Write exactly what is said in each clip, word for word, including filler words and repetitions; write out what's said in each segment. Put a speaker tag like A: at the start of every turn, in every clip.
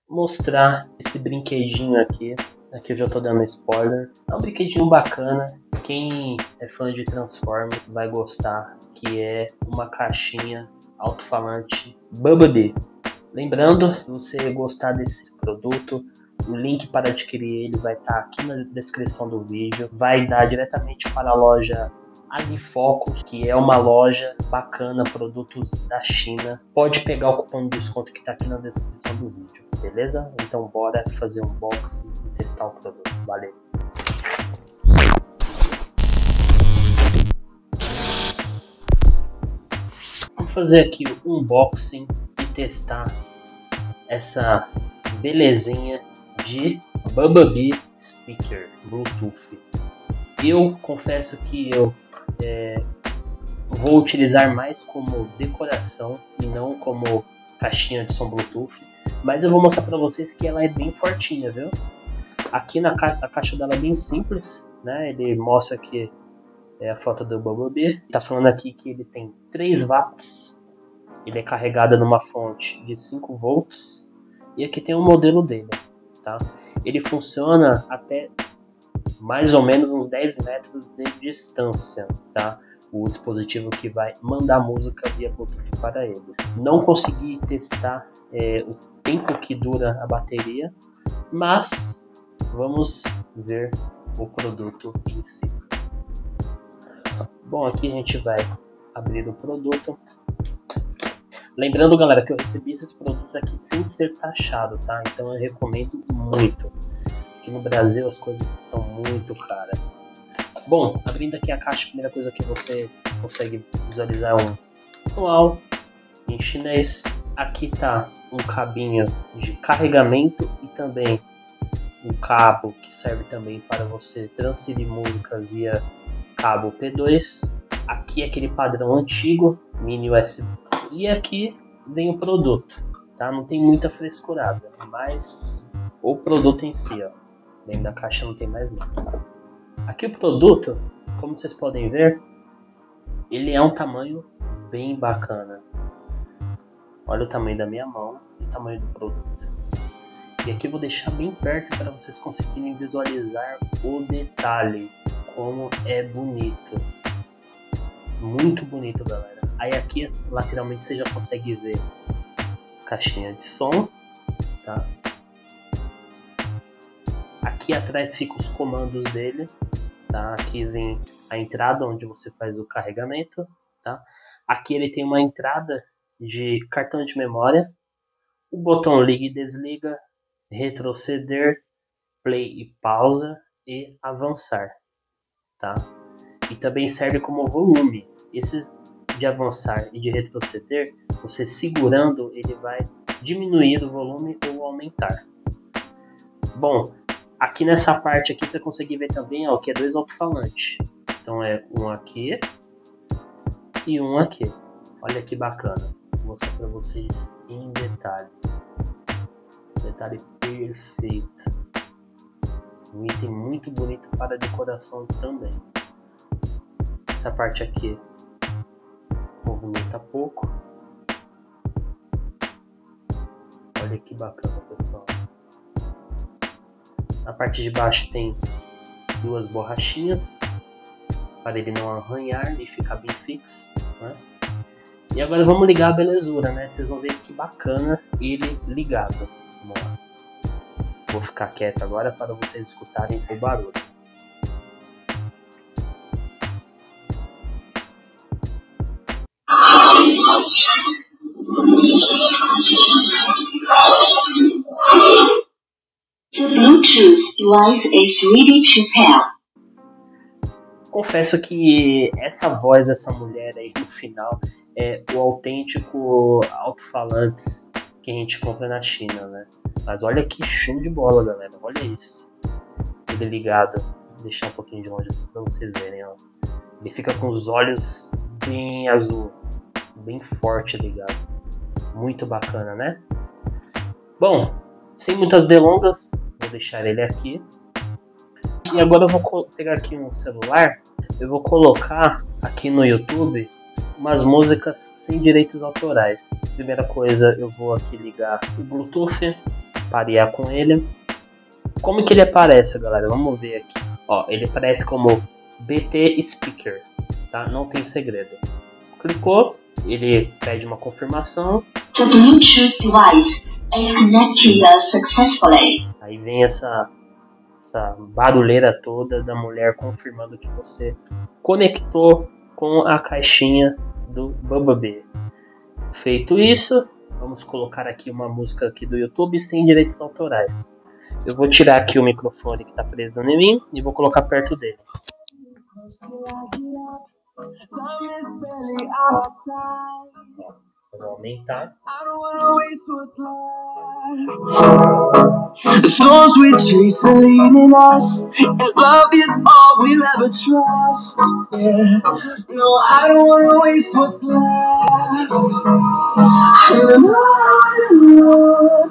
A: mostrar esse brinquedinho aqui. Aqui eu já tô dando spoiler. É um brinquedinho bacana. Quem é fã de Transformers vai gostar, que é uma caixinha alto-falante Bumblebee. Lembrando, se você gostar desse produto, o link para adquirir ele vai estar aqui na descrição do vídeo. Vai dar diretamente para a loja Alifocus, que é uma loja bacana, produtos da China. Pode pegar o cupom de desconto que está aqui na descrição do vídeo, beleza? Então bora fazer um unboxing e testar o produto. Valeu! Vou fazer aqui o unboxing e testar essa belezinha de Bumblebee Speaker Bluetooth. Eu confesso que eu é, vou utilizar mais como decoração e não como caixinha de som Bluetooth, mas eu vou mostrar para vocês que ela é bem fortinha, viu? Aqui na ca a caixa dela é bem simples, né? Ele mostra que é a foto do Bumblebee. Tá falando aqui que ele tem três watts, ele é carregado numa fonte de cinco volts e aqui tem o modelo dele, tá? Ele funciona até mais ou menos uns dez metros de distância, tá? O dispositivo que vai mandar música via Bluetooth para ele. Não consegui testar é, o tempo que dura a bateria, mas vamos ver o produto em si. Bom, aqui a gente vai abrir o produto. Lembrando, galera, que eu recebi esses produtos aqui sem ser taxado, tá? Então eu recomendo muito. Aqui no Brasil as coisas estão muito caras. Bom, abrindo aqui a caixa, a primeira coisa que você consegue visualizar é um manual em chinês. Aqui tá um cabinho de carregamento e também um cabo que serve também para você transferir música via cabo P dois. Aqui é aquele padrão antigo, mini U S B. E aqui vem o produto, tá? Não tem muita frescurada, mas o produto em si, ó. Dentro da caixa não tem mais nada. Aqui o produto, como vocês podem ver, ele é um tamanho bem bacana. Olha o tamanho da minha mão e o tamanho do produto. E aqui eu vou deixar bem perto para vocês conseguirem visualizar o detalhe, como é bonito. Muito bonito, galera. Aí aqui lateralmente você já consegue ver a caixinha de som, tá? Aqui atrás ficam os comandos dele, tá? Aqui vem a entrada onde você faz o carregamento, tá? Aqui ele tem uma entrada de cartão de memória, o botão liga e desliga, retroceder, play e pausa e avançar, tá? E também serve como volume. Esses de avançar e de retroceder, você segurando ele vai diminuir o volume ou aumentar. Bom, aqui nessa parte aqui você consegue ver também, ó, que é dois alto-falantes. Então é um aqui e um aqui. Olha que bacana. Vou mostrar para vocês em detalhe. Detalhe perfeito. Um item muito bonito para decoração também. Essa parte aqui movimenta pouco. Olha que bacana, pessoal. Na parte de baixo tem duas borrachinhas para ele não arranhar e ficar bem fixo, né? E agora vamos ligar a belezura, né? Vocês vão ver que bacana ele ligado. Vamos lá. Vou ficar quieto agora para vocês escutarem o barulho.
B: The Bluetooth device is ready to pair.
A: Confesso que essa voz dessa mulher aí no final é o autêntico alto-falantes que a gente compra na China, né? Mas olha que show de bola, galera. Olha isso. Ele ligado. Vou deixar um pouquinho de longe assim pra vocês verem, ó. Ele fica com os olhos bem azul, bem forte ligado. Muito bacana, né? Bom, sem muitas delongas, vou deixar ele aqui. E agora eu vou pegar aqui um celular. Eu vou colocar aqui no YouTube umas músicas sem direitos autorais. Primeira coisa, eu vou aqui ligar o Bluetooth. parear com ele. Como que ele aparece, galera? Vamos ver aqui. Ó, ele aparece como B T Speaker, tá? Não tem segredo. Clicou, ele pede uma confirmação.
B: The Bluetooth device is connected successfully.
A: Aí vem essa, essa barulheira toda da mulher confirmando que você conectou com a caixinha do Bubblebee. Feito isso, vamos colocar aqui uma música aqui do YouTube sem direitos autorais. Eu vou tirar aqui o microfone que está preso em mim e vou colocar perto dele. Vou aumentar.
C: The storms we chase are leading us, and love is all we'll ever trust. Yeah, no, I don't wanna waste what's left. And on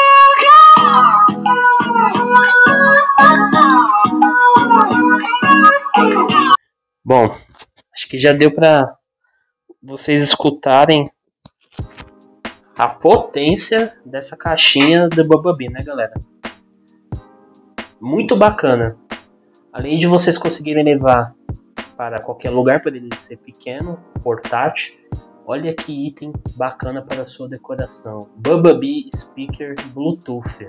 C: we'll go.
A: Bom, acho que já deu para vocês escutarem a potência dessa caixinha do Bubblebee, né, galera? Muito bacana. Além de vocês conseguirem levar para qualquer lugar, para ele ser pequeno, portátil, olha que item bacana para a sua decoração. Bubblebee Speaker Bluetooth.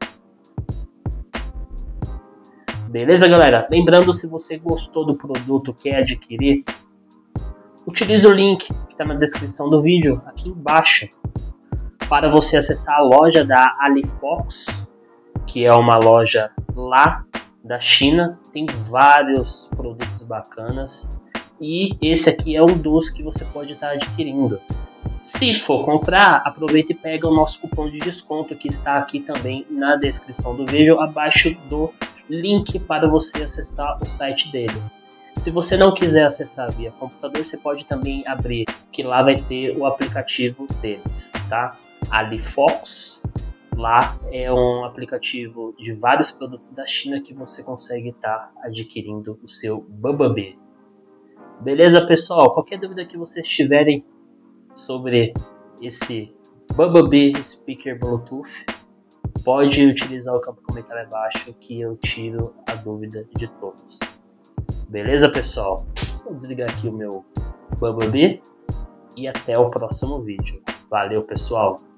A: Beleza, galera? Lembrando, se você gostou do produto, quer adquirir, utilize o link que está na descrição do vídeo, aqui embaixo, para você acessar a loja da AliFox, que é uma loja lá da China. Tem vários produtos bacanas e esse aqui é um dos que você pode estar adquirindo. Se for comprar, aproveita e pega o nosso cupom de desconto que está aqui também na descrição do vídeo, abaixo do link para você acessar o site deles. Se você não quiser acessar via computador, você pode também abrir, que lá vai ter o aplicativo deles, tá? AliFox, lá é um aplicativo de vários produtos da China que você consegue estar adquirindo o seu Bubblebee. Beleza, pessoal? Qualquer dúvida que vocês tiverem sobre esse Bubblebee Speaker Bluetooth, pode utilizar o campo comentário abaixo que eu tiro a dúvida de todos. Beleza, pessoal? Vou desligar aqui o meu Bubblebee e até o próximo vídeo. Valeu, pessoal!